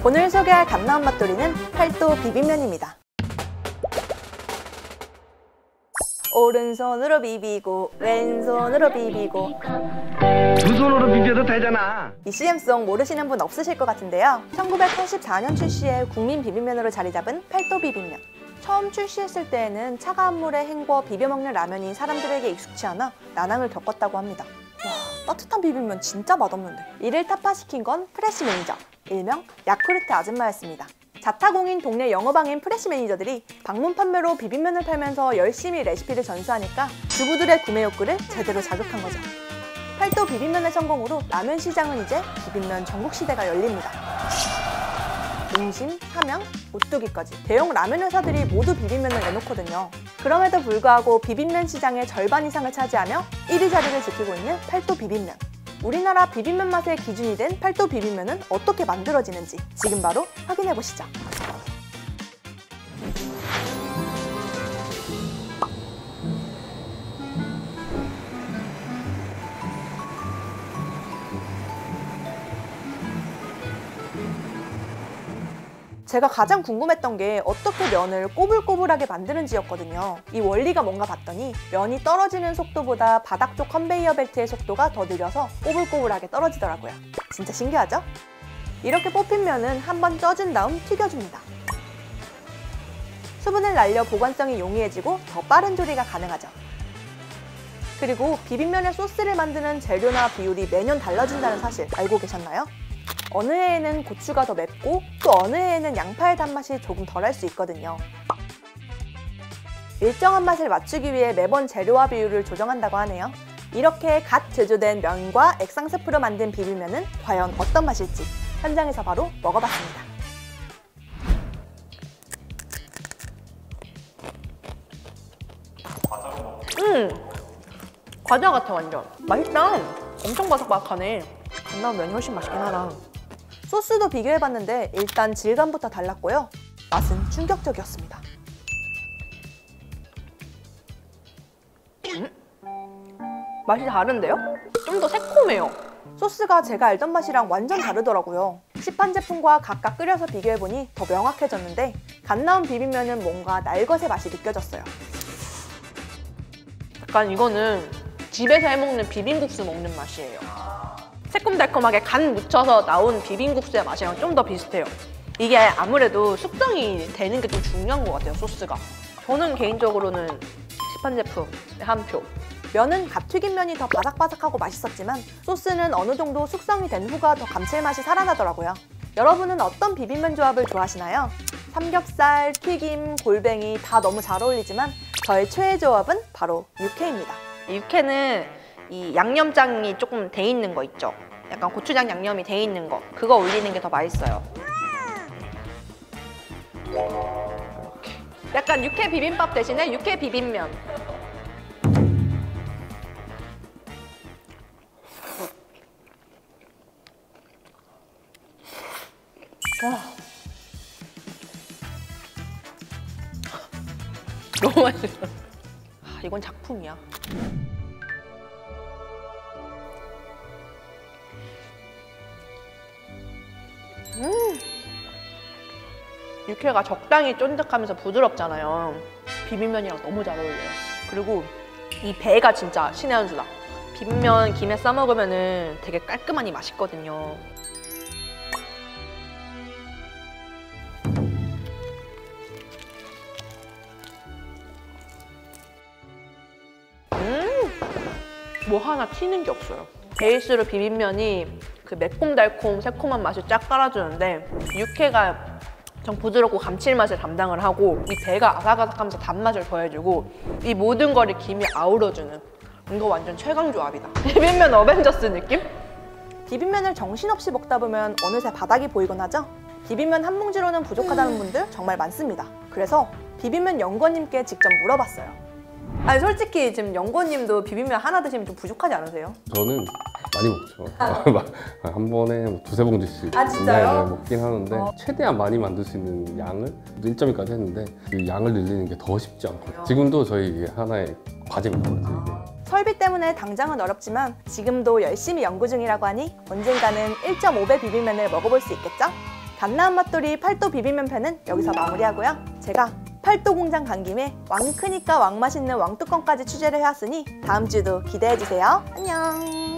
오늘 소개할 갓나온 맛돌이는 팔도 비빔면입니다. 오른손으로 비비고 왼손으로 비비고 두 손으로 비벼도 되잖아. 이 CM송 모르시는 분 없으실 것 같은데요. 1984년 출시의 국민 비빔면으로 자리 잡은 팔도 비빔면. 처음 출시했을 때에는 차가운 물에 헹궈 비벼 먹는 라면이 사람들에게 익숙치 않아 난항을 겪었다고 합니다. 와, 따뜻한 비빔면 진짜 맛없는데. 이를 타파시킨 건 프레시 매니저, 일명 야쿠르트 아줌마였습니다. 자타공인 동네 영어방인 프레시 매니저들이 방문 판매로 비빔면을 팔면서 열심히 레시피를 전수하니까 주부들의 구매 욕구를 제대로 자극한 거죠. 팔도 비빔면의 성공으로 라면 시장은 이제 비빔면 전국 시대가 열립니다. 농심, 삼양, 오뚜기까지 대형 라면 회사들이 모두 비빔면을 내놓거든요. 그럼에도 불구하고 비빔면 시장의 절반 이상을 차지하며 1위 자리를 지키고 있는 팔도 비빔면. 우리나라 비빔면 맛의 기준이 된 팔도 비빔면은 어떻게 만들어지는지 지금 바로 확인해 보시죠. 제가 가장 궁금했던 게 어떻게 면을 꼬불꼬불하게 만드는지였거든요. 이 원리가 뭔가 봤더니 면이 떨어지는 속도보다 바닥 쪽 컨베이어 벨트의 속도가 더 느려서 꼬불꼬불하게 떨어지더라고요. 진짜 신기하죠? 이렇게 뽑힌 면은 한번 쪄준 다음 튀겨줍니다. 수분을 날려 보관성이 용이해지고 더 빠른 조리가 가능하죠. 그리고 비빔면의 소스를 만드는 재료나 비율이 매년 달라진다는 사실 알고 계셨나요? 어느 해에는 고추가 더 맵고 또 어느 해에는 양파의 단맛이 조금 덜할 수 있거든요. 일정한 맛을 맞추기 위해 매번 재료와 비율을 조정한다고 하네요. 이렇게 갓 제조된 면과 액상 스프로 만든 비빔면은 과연 어떤 맛일지 현장에서 바로 먹어봤습니다. 과자 같아 완전. 맛있다. 엄청 바삭바삭하네. 갓나온 면이 훨씬 맛있긴 하다. 소스도 비교해봤는데 일단 질감부터 달랐고요. 맛은 충격적이었습니다. 맛이 다른데요? 좀 더 새콤해요. 소스가 제가 알던 맛이랑 완전 다르더라고요. 시판 제품과 각각 끓여서 비교해보니 더 명확해졌는데 갓 나온 비빔면은 뭔가 날것의 맛이 느껴졌어요. 약간 이거는 집에서 해먹는 비빔국수 먹는 맛이에요. 새콤달콤하게 간 묻혀서 나온 비빔국수의 맛이랑 좀 더 비슷해요. 이게 아무래도 숙성이 되는 게 좀 중요한 것 같아요, 소스가. 저는 개인적으로는 시판 제품 한 표. 면은 갓튀긴 면이 더 바삭바삭하고 맛있었지만 소스는 어느 정도 숙성이 된 후가 더 감칠맛이 살아나더라고요. 여러분은 어떤 비빔면 조합을 좋아하시나요? 삼겹살, 튀김, 골뱅이 다 너무 잘 어울리지만 저의 최애 조합은 바로 육회입니다. 육회는 이 양념장이 조금 돼 있는 거 있죠? 약간 고추장 양념이 돼 있는 거, 그거 올리는 게 더 맛있어요. 이렇게. 약간 육회 비빔밥 대신에 육회 비빔면. 와. 너무 맛있어. 이건 작품이야. 육회가 적당히 쫀득하면서 부드럽잖아요. 비빔면이랑 너무 잘 어울려요. 그리고 이 배가 진짜 신의 한 수다. 비빔면 김에 싸 먹으면 되게 깔끔하니 맛있거든요. 뭐 하나 튀는 게 없어요. 베이스로 비빔면이 그 매콤달콤 새콤한 맛을 쫙 깔아주는데 육회가 좀 부드럽고 감칠맛을 담당을 하고 이 배가 아삭아삭하면서 단맛을 더해주고 이 모든 거를 김이 아우러주는, 이거 완전 최강 조합이다. 비빔면 어벤져스 느낌? 비빔면을 정신없이 먹다 보면 어느새 바닥이 보이곤 하죠? 비빔면 한 봉지로는 부족하다는 분들 정말 많습니다. 그래서 비빔면 연구원님께 직접 물어봤어요. 아니 솔직히 지금 연구원님도 비빔면 하나 드시면 좀 부족하지 않으세요? 저는 많이 먹죠. 한 번에 뭐 두세 봉지씩. 아 진짜요? 네, 먹긴 하는데 최대한 많이 만들 수 있는 양을 1.2까지 했는데 그 양을 늘리는 게 더 쉽지 않거든요. 지금도 저희 이게 하나의 과제거든요. 이게. 설비 때문에 당장은 어렵지만 지금도 열심히 연구 중이라고 하니 언젠가는 1.5배 비빔면을 먹어볼 수 있겠죠? 갓나온 맛돌이 팔도 비빔면 편은 여기서 마무리하고요. 제가 팔도 공장 간 김에 왕 크니까 왕 맛있는 왕뚜껑까지 취재를 해왔으니 다음 주도 기대해주세요. 안녕.